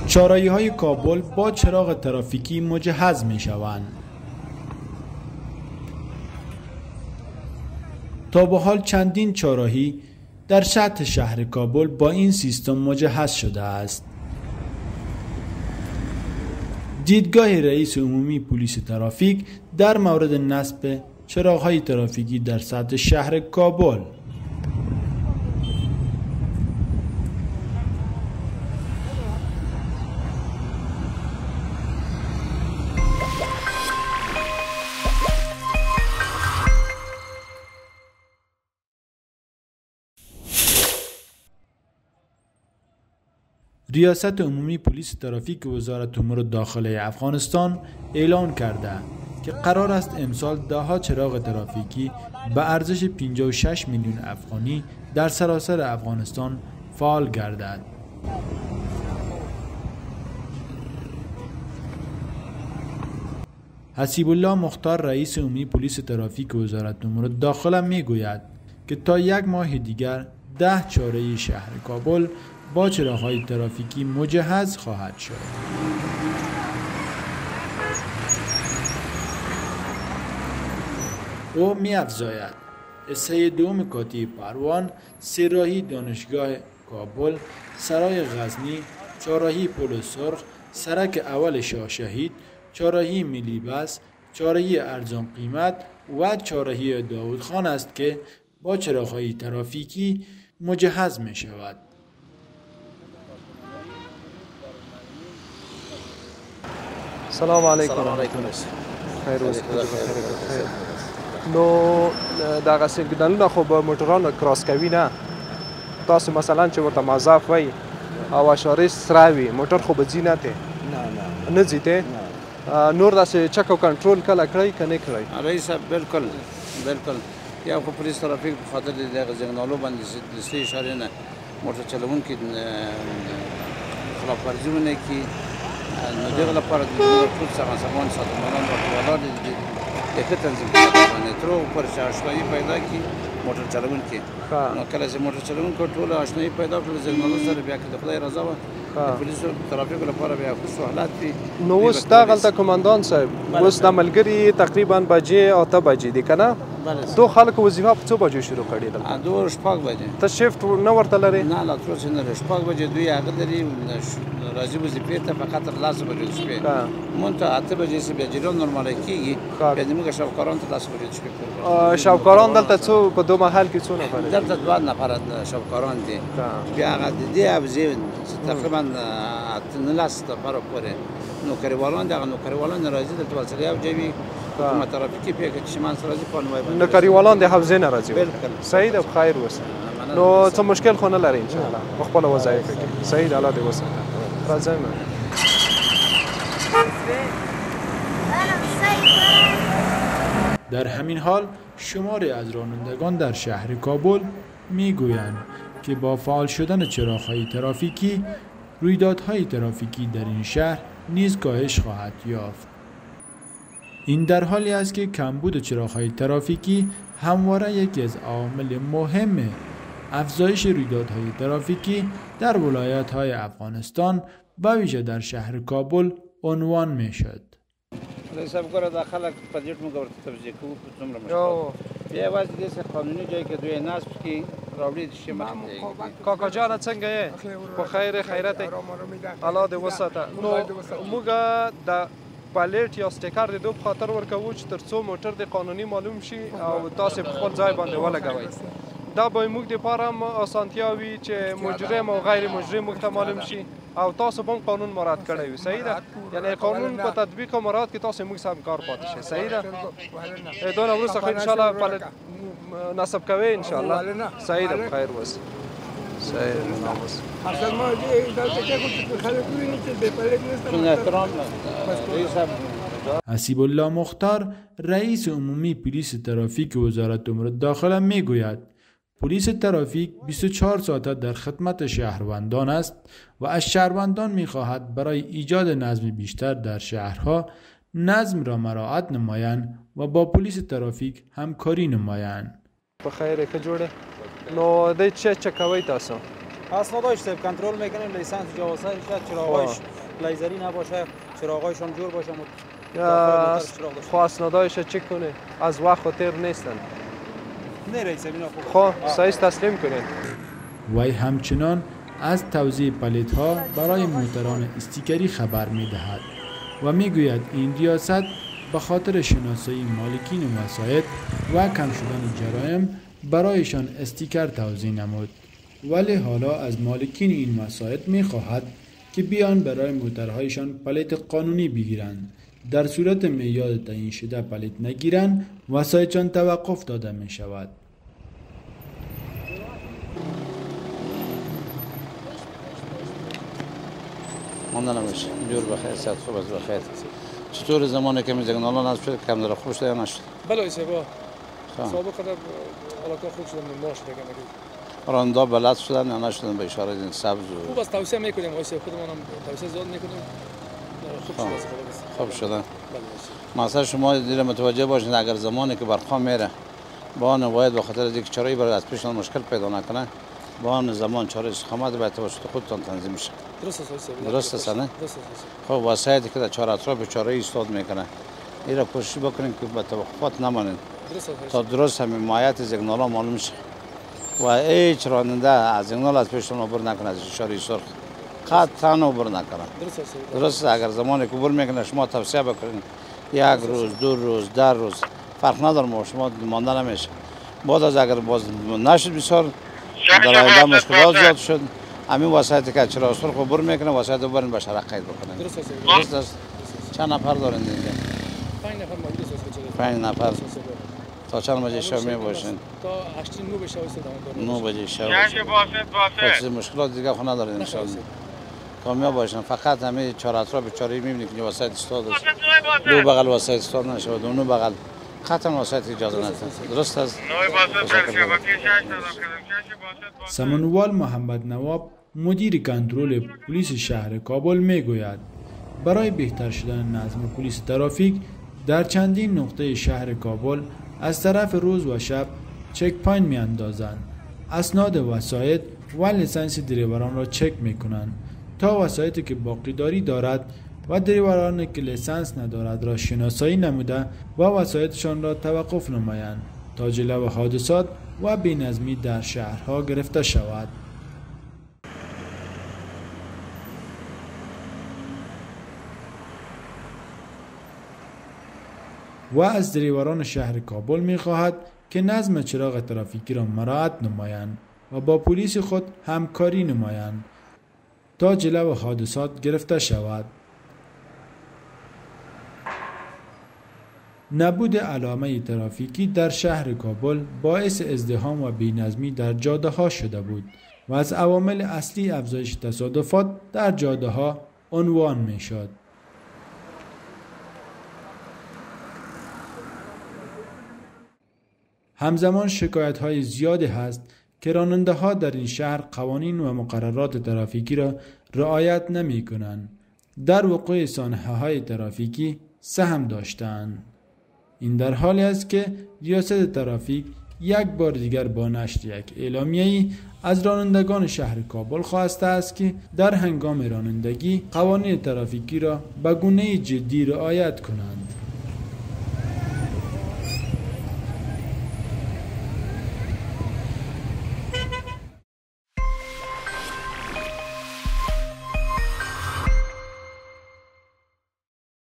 چهارراهی‌های کابل با چراغ ترافیکی مجهز می‌شوند. تا به حال چندین چهارراهی در سطح شهر کابل با این سیستم مجهز شده است. دیدگاه رئیس عمومی پلیس ترافیک در مورد نصب چراغ‌های ترافیکی در سطح شهر کابل. ریاست عمومی پلیس ترافیک وزارت امور داخله افغانستان اعلام کرده که قرار است امسال 10 چراغ ترافیکی به ارزش 56 میلیون افغانی در سراسر افغانستان فعال گردد. حسیب الله مختار رئیس عمومی پلیس ترافیک وزارت امور داخله میگوید که تا یک ماه دیگر 10 چهارراهی شهر کابل با چراغ‌های ترافیکی مجهز خواهد شد. او می‌افزاید حصه دوم کاتی پروان، سه‌راهی دانشگاه کابل، سرای غزنی، چهارراهی پل سرخ، سرک اول شاه شهید، چهارراهی ملی بس، چهارراهی ارزان قیمت و چهارراهی داود خان است که با چراغ‌های ترافیکی مجهز می‌شود. سلام علیکم. خیر اوسئ. نو دغه سیګنالونه خو به موټرانو کراس کوي نه. تاسو مثلا چې ورته مضاف وای او اشاره سره وي موټر خو به ځي نه ته. نه ځي ته. نور داسې چک او کنټرول کله کړی کنه کړی. رئیس صاحب بالکل یا خو پولیس ترافیک په خاطر دغه سیګنالو باندې د سې اشاره نه موټر چلوونکي خلاف ورزیونه کی نو دغه لپاره د ټول سامان ساتنه ورته د ښه تنظیم باندې تر پر آشنایي پیدا کی موټر چلوونکي نو کله چې موټر چلوونکو ټول آشنایي پیدا کړل زموږ سره بیا که د خدای رضا وه پولیس ترافیک لپاره بیا خو سهولت وي. نو اوس دا غلطه کماندان صاحب اوس د ملګري تقریبا بجې او ته بجې دي کنه دو خلکو وظیفه په څو بجو شروع کړې ده؟ دو شپږ بجې. ته شیفت نه ورته لرې؟ نه لا تر اوسه نه لري. شپږ بجې دوی هغه لري راځي وظیفې ته فقط تر 10 بجې د شپې مونږ ته 8 بجې چې بیا جریان نورماله کېږي بیا زموږ شاوکاران ته 10 بجې د شپې شاوکاران دلته څو په دو محل کې څو نفر دي؟ دلته 2 نفر شاوکاران دي. بیا هغه د دې ابزې تقریبا 19 نفر پورې نوکریوالان دغه نوکریوالان راځي دلته ولسري او جوي کومه ترافیکي پیګه چې شمال سره راځي په نوای باندې نوکریوالان د حوزې نه راځي. صحیح ده خیر اوسه. نو څه مشکل خو نه لري ان شاء الله په خپل وظایف کې. صحیح ده الله دې وساتي. راځم. در همین حال شماری از رانندگان در شهر کابل میگویند که با فعال شدن چراغ‌های ترافیکی رویدادهای ترافیکی در این شهر نیز کاهش خواهد یافت. این در حالی است که کمبود چراغ‌های ترافیکی همواره یکی از عوامل مهم افزایش رویدادهای ترافیکی در ولایت‌های افغانستان به ویژه در شهر کابل عنوان می‌شد. رئیس صاحب ګوره دا خلک په دې موږ ورته توضیح کوو په څومره مشکل بیا یوازې داسې قانوني ځای کې دوی نصب کړي راوړي د شي مخکې کاکا جانه څنګه یې په خیر خیرت الله دې وساته. نو موږ د پالیټ یا سټیکر د دوه خاطر ورکوو چې تر څو موټر د قانوني معلوم شي او تاسو په خپل ځای باندې ولګوئ. دا به موږ لپاره هم اسانتیا وي چې مجرم او غیر مجرم موږ ته معلوم شي او تاسو هم قانون مراعات کړی وي. صحیح ده؟ یعنی قانون په تطبیق او مراعات کې تاسو موږ سم کار پاتې شي. صحیح ده؟ دونه وروسته خو ان شاء الله پالیټ نصب کوي ان شاء الله. صحیح ده خیر وس. صحیح ده ناموس. اصل ما دې دلته کې کوم خلک ویني چې به پالیټ نشته. حسیب الله مختار رئیس عمومی پلیس ترافیک وزارت امور داخله میگوید پلیس ترافیک 24 ساعته در خدمت شهروندان است و از شهروندان می‌خواهد برای ایجاد نظم بیشتر در شهرها نظم را مراعات نمایند و با پلیس ترافیک همکاری نمایند. په خیر کې جوړه نو د چا کوي تاسو اسنادش سب کنترل میکنیم، لیسانس جوازش، چراغاش لیزری نباشه، چراغایشان جور باشه. خو اسنادایش چک کنه، از وقت خاطر نیستن. نه رئیس اینا خوب. خو سایز تسلیم کنین. وی همچنان از توزیع پلیت ها برای موتران استیکری خبر می دهد و می گوید این ریاست به خاطر شناسایی مالکین وسایط و کم شدن جرایم برایشان استیکر توزیع نمود، ولی حالا از مالکین این وسایط می خواهد که بیان برای موترهایشان پلیت قانونی بگیرند. در صورت معیار تعیین شده پلیت نگیرند، وسایطشان توقف داده می شود. ماندن میشه جور بخیر، صحت خوب از بخیر. چطور زمانی که میزنن الان از شد کم داره خوش یا نشد؟ بله ایسا سابق قدر علاقه خوب شدن ماش دیگه راندا بلد شدن یا نشدن به اشاره این سبز خوب از توصیه میکنیم ایسا خودمون هم توصیه زیاد میکنیم خوب شدن. مثلا شما دیگه متوجه باشید اگر زمانی که برخواه میره با آن باید به خاطر اینکه چرایی برای از پیش مشکل پیدا نکنه با آن زمان چاره استقامت به توسط خودتان تنظیم میشه. درست است نه؟ خب وسایلی که در چهار اطراف چاره ایستاد میکنه اینا کوشش بکنیم که به توقفات نمانید تا درست همین مایت سیگنال ها معلوم شه و هیچ راننده از سیگنال از پیشتون عبور نکنه، از اشاره سرخ قطعا عبور نکنه. درست اگر زمانی که عبور میکنه شما توصیه بکنید یک روز، 2 روز، 10 روز فرق نداره، شما مانده نمیشه. بعد از اگر باز نشد بسیار در آینده مشکلات زیاد شد، همین وسایلی که چرا سرخ عبور میکنه وسایل برین به شرق قید بکنن. درست است. چند نفر دارین اینجا؟ 5 نفر. تا چند بجه شب می باشین؟ تا 8-9 بجه شب. 9 بجه شب. چه مشکلات دیگه خو ندارین ان شاء الله. کامیاب باشن. فقط همه چهار اطراف چاره میبینید که وسایل استاد است. دو بغل وسایل استاد نشه و دو بغل قطعا وسایل اجازه نداره. درست است. سمنوال محمد نواب مدیر کنترل پلیس شهر کابل میگوید برای بهتر شدن نظم پلیس ترافیک در چندین نقطه شهر کابل از طرف روز و شب چک پاینت می اندازند. اسناد وسایط و لیسانس دریوران را چک می کنند تا وسایطی که باقیداری دارد و دریورانی که لیسانس ندارد را شناسایی نموده و وسایطشان را توقف نمایند تا جلو حادثات و بی‌نظمی در شهرها گرفته شود. و از دریوران شهر کابل می خواهد که نظم چراغ ترافیکی را مراعات نمایند و با پلیس خود همکاری نمایند تا جلو حادثات گرفته شود. نبود علامه ترافیکی در شهر کابل باعث ازدحام و بی‌نظمی در جاده ها شده بود و از عوامل اصلی افزایش تصادفات در جاده ها عنوان می شد. همزمان شکایت های زیادی هست که راننده ها در این شهر قوانین و مقررات ترافیکی را رعایت نمی کنند. در وقوع سانحه های ترافیکی سهم داشتند. این در حالی است که ریاست ترافیک یک بار دیگر با نشر یک اعلامیه‌ای از رانندگان شهر کابل خواسته است که در هنگام رانندگی قوانین ترافیکی را به گونه جدی رعایت کنند.